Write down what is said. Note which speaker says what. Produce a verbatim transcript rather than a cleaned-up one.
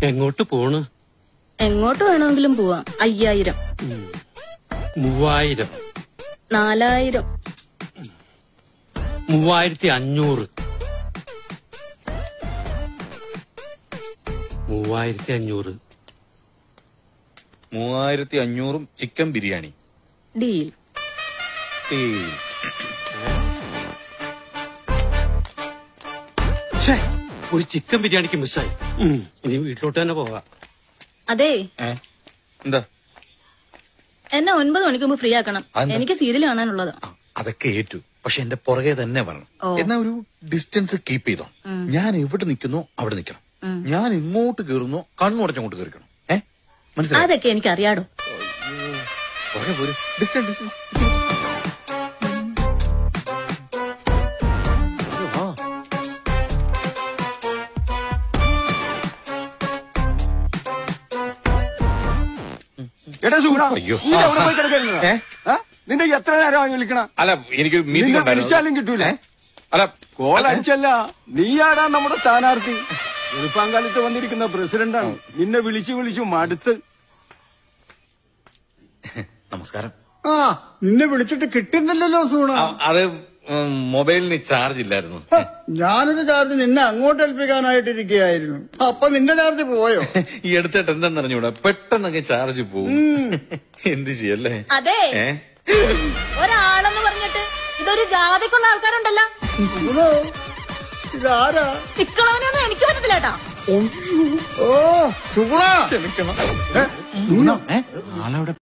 Speaker 1: എങ്ങോട്ട് പോണ്?
Speaker 2: എങ്ങോട്ട് വേണമെങ്കിലും പോവാം. അയ്യായിരം,
Speaker 1: മൂവായിരം,
Speaker 2: നാലായിരം,
Speaker 1: മൂവായിരത്തി അഞ്ഞൂറ്, മൂവായിരത്തി അഞ്ഞൂറ്,
Speaker 3: മൂവായിരത്തി അഞ്ഞൂറും ചിക്കൻ ബിരിയാണി.
Speaker 2: ഡീൽ.
Speaker 1: ഒരു ചിക്കൻ ബിരിയാണിക്ക് മിസ്സായി. ഇനി വീട്ടിലോട്ട് തന്നെ പോകാം.
Speaker 2: അതെ,
Speaker 3: എന്താ
Speaker 2: എന്നെ ഒൻപത് മണിക്ക് മുമ്പ് ഫ്രീ ആക്കണം. എനിക്ക് സീരിയൽ കാണാനുള്ളത്.
Speaker 3: അതൊക്കെ ഏറ്റു. പക്ഷെ എന്റെ പുറകെ തന്നെ വരണം. എന്നാ ഒരു ഡിസ്റ്റൻസ് കീപ്പ് ചെയ്തോ. ഞാൻ എവിടെ നിൽക്കുന്നോ അവിടെ നിൽക്കണം. ഞാൻ ഇങ്ങോട്ട് കയറുന്നോ കണ്ണുടച്ചങ്ങോട്ട് കയറിക്കണം. ഏഹ് മനസ്സിലായി?
Speaker 2: അതൊക്കെ എനിക്ക് അറിയാടോ.
Speaker 3: പുറകെ പോര്. Distance distance.
Speaker 4: എടാ സൂണ,
Speaker 3: അയ്യോ.
Speaker 4: നീ എവിടെ പോയി കിടക്കായിരുന്നു? നിന്റെ എത്ര നേരമാണ് വിളിക്കണ?
Speaker 3: അല്ല, എനിക്ക്
Speaker 4: നിന്നെ വിളിച്ചാലും കിട്ടൂലേ?
Speaker 3: അല്ല,
Speaker 4: കോൾ അടിച്ചല്ല, നീയാടാ നമ്മുടെ സ്ഥാനാർത്ഥി. എളുപ്പാങ്കാലത്ത് വന്നിരിക്കുന്ന പ്രസിഡന്റാണ്. നിന്നെ വിളിച്ചു വിളിച്ചു മടുത്ത്.
Speaker 3: നമസ്കാരം.
Speaker 5: ആ, നിന്നെ വിളിച്ചിട്ട് കിട്ടുന്നില്ലല്ലോ സൂണ.
Speaker 3: അത് മൊബൈലിന് ചാർജ് ഇല്ലായിരുന്നു.
Speaker 5: ഞാനൊരു ചാർജ് നിന്നെ അങ്ങോട്ട് ഏൽപ്പിക്കാനായിട്ടിരിക്കുകയായിരുന്നു. അപ്പൊ നിന്റെ ചാർജ് പോയോ?
Speaker 3: ഈ അടുത്തായിട്ട് എന്താന്ന് അറിഞ്ഞൂടാ, പെട്ടെന്നൊക്കെ ചാർജ് പോവും. എന്ത് ചെയ്യല്ലേ?
Speaker 2: അതെ, ഒരാളെന്ന് പറഞ്ഞിട്ട് ഇതൊരു ജാതിക്കുള്ള ആൾക്കാരുണ്ടല്ലോ.
Speaker 5: ഇതാരാ?
Speaker 2: ഇക്കളവനൊന്നും എനിക്ക് പറ്റത്തില്ലേട്ടാ.
Speaker 5: ഓ സുഗുണ,
Speaker 3: ക്ഷമിക്കണം. ആളവിടെ